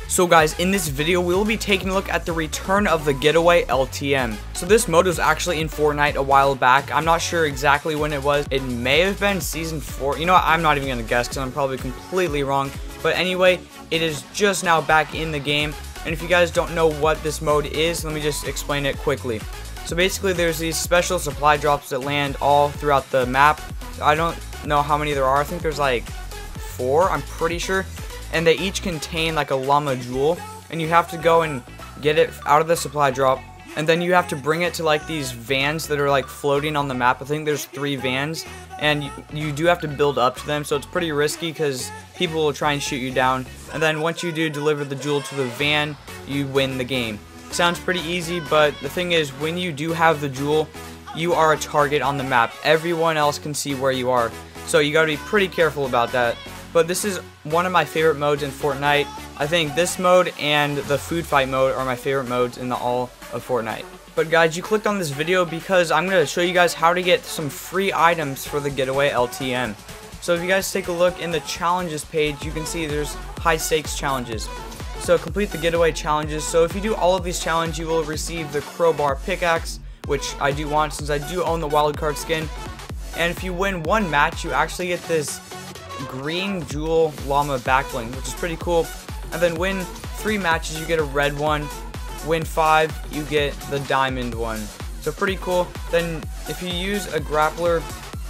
So guys, in this video we will be taking a look at the return of the Getaway LTM. So this mode was actually in Fortnite a while back. I'm not sure exactly when it was. It may have been season 4. You know what? I'm not even gonna guess because I'm probably completely wrong. But anyway, it is just now back in the game. And if you guys don't know what this mode is, let me just explain it quickly. So basically there's these special supply drops that land all throughout the map. I don't know how many there are. I think there's like 4, I'm pretty sure. And they each contain like a llama jewel, and you have to go and get it out of the supply drop, and then you have to bring it to like these vans that are like floating on the map. I think there's 3 vans, and you do have to build up to them, so it's pretty risky because people will try and shoot you down. And then once you do deliver the jewel to the van, you win the game. Sounds pretty easy, but the thing is, when you do have the jewel, you are a target on the map. Everyone else can see where you are, so you gotta be pretty careful about that. But this is one of my favorite modes in Fortnite. I think this mode and the food fight mode are my favorite modes in all of Fortnite. But guys, you clicked on this video because I'm going to show you guys how to get some free items for the Getaway LTM. So if you guys take a look in the challenges page, you can see there's high stakes challenges. So complete the Getaway challenges. So if you do all of these challenges, you will receive the crowbar pickaxe, which I do want since I do own the wildcard skin. And if you win 1 match, you actually get this green jewel llama backbling, which is pretty cool. And then win 3 matches, you get a red one. Win 5, you get the diamond one. So pretty cool. Then if you use a grappler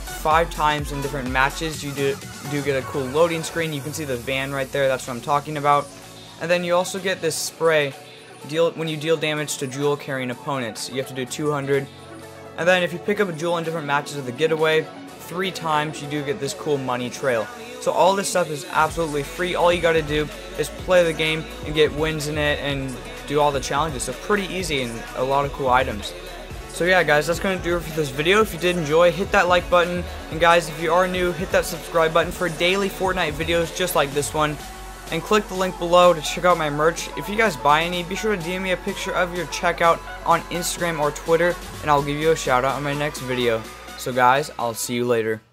5 times in different matches, you do get a cool loading screen. You can see the van right there, that's what I'm talking about. And then you also get this spray when you deal damage to jewel carrying opponents. You have to do 200. And then if you pick up a jewel in different matches of the Getaway 3 times, you do get this cool money trail. So all this stuff is absolutely free. All you gotta do is play the game and get wins in it and do all the challenges. So pretty easy and a lot of cool items. So yeah guys, that's gonna do it for this video. If you did enjoy, hit that like button. And guys, if you are new, hit that subscribe button for daily Fortnite videos just like this one. And click the link below to check out my merch. If you guys buy any, be sure to DM me a picture of your checkout on Instagram or Twitter, and I'll give you a shout out on my next video. So guys, I'll see you later.